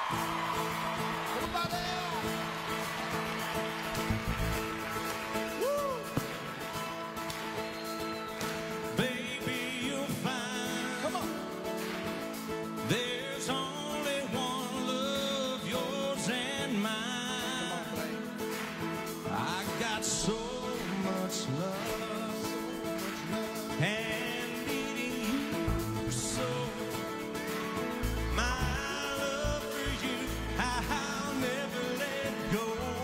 Everybody! Woo! Baby, you'll find. Come on. There's only one love, yours and mine. Come on, baby. I got so much love. And needing you so. My love for you, I'll never let go.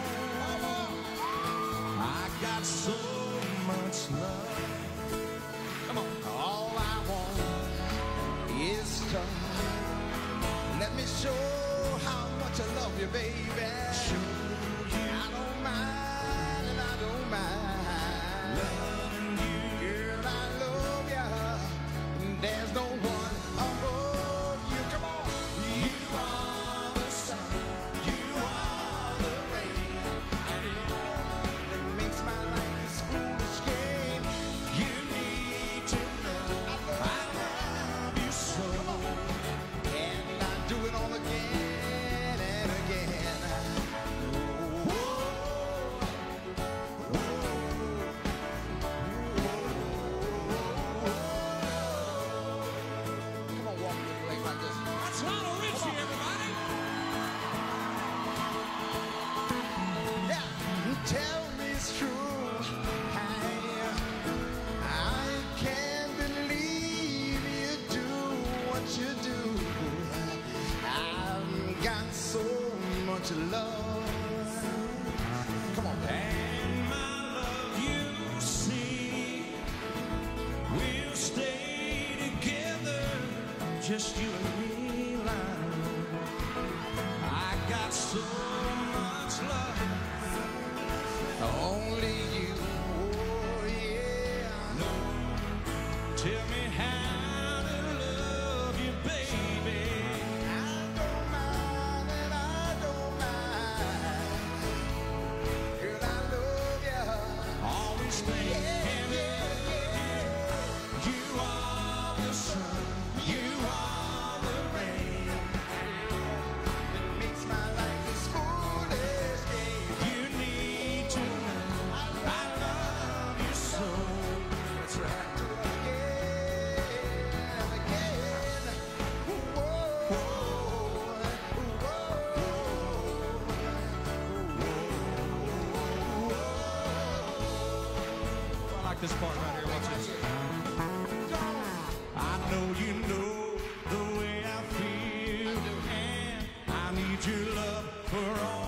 I got so much love. Come on. All I want is to let me show how much I love you, baby. I don't mind and I don't mind Loving you. Girl, I love ya. There's no one above you. Come on. You are the sun, you are the rain. It makes my life a foolish game. You need to know I love you so. And I do it all again and again. Come on, walk your leg like this. That's Lionel Richie, everybody. Yeah, tell me it's true. I can't believe you do what you do. I've got so much love. Come on, man. And my love, you see, we'll stay together, just you and me, Lionel. I got so much love. Only you. Oh, yeah. No, tell me how to love you, baby. I don't mind and I don't mind. Girl, I love you. Always thinking you are the sun, you are the rain. It makes my life this foolish game. You need to know I love you so. That's right. Again and again. Whoa, I like this part right here. Watch this. I know you know the way I feel, and I need your love for all